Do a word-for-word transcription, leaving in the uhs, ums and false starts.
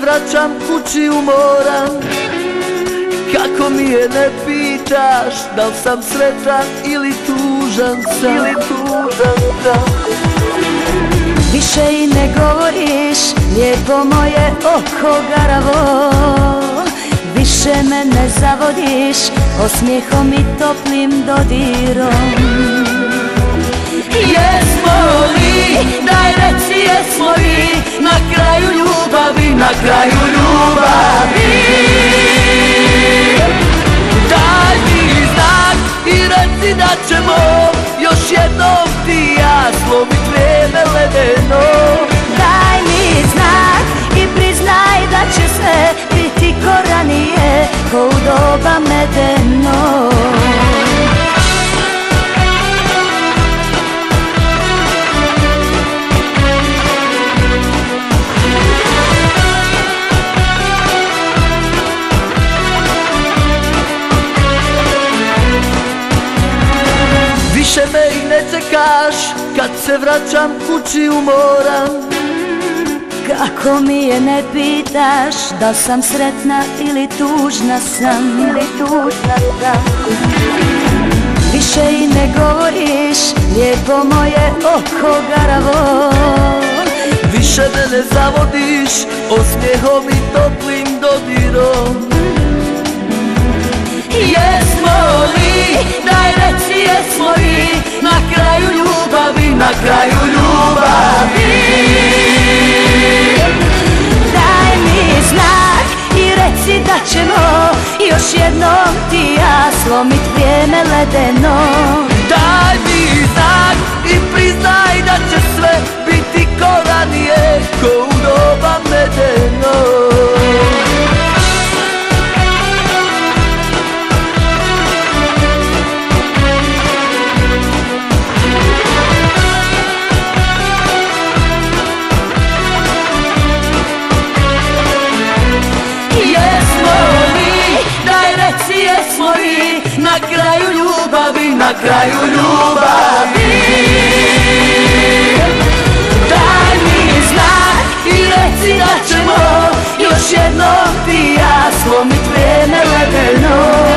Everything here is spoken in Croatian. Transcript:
vraćam kući umoran, kako mi je ne pitaš, da li sam sretan ili tužan sam, ili tužan sam. Više i ne govoriš, lijepo moje oko garavo, više me ne zavodiš, osmijehom i toplim dodirom. Jesmo li, daj reci jesmo li, na kraju ljubavi, na kraju ljubavi. Daj mi znak i reci da ćemo još jednom ti i ja slomit vrijeme ledeno. Daj mi znak i priznaj da će sve biti ko ranije, ko u doba medeno. Više me i ne čekaš, kad se vraćam kući umoran, kako mi je ne pitaš, da sam sretna ili tužna sam, ili tužna sam. Više i ne govoriš, lijepo moje oko garavo, više me ne zavodiš, osmijehom i toplim dodirom. Jesmo li, daj reci jesmo li, na kraju ljubavi, na kraju ljubavi. Daj mi znak i reci da ćemo još jednom ti i ja slomit vrijeme ledeno. Daj mi znak i priznaj da će sve biti ko ranije, ko u doba medeno. Jesmo li, na kraju ljubavi, na kraju ljubavi. Daj mi znak i reci da ćemo još jednom ti i ja slomit vrijeme ledeno.